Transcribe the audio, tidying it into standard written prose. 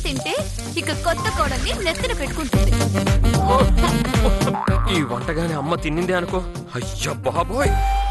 తింటే ఇక కొత్త కోడల్ని నెత్తిన పెట్టుకుంటుంది. ఈ వంటగానే అమ్మ తిన్నిందే అనుకో. అయ్యా బాబోయ్.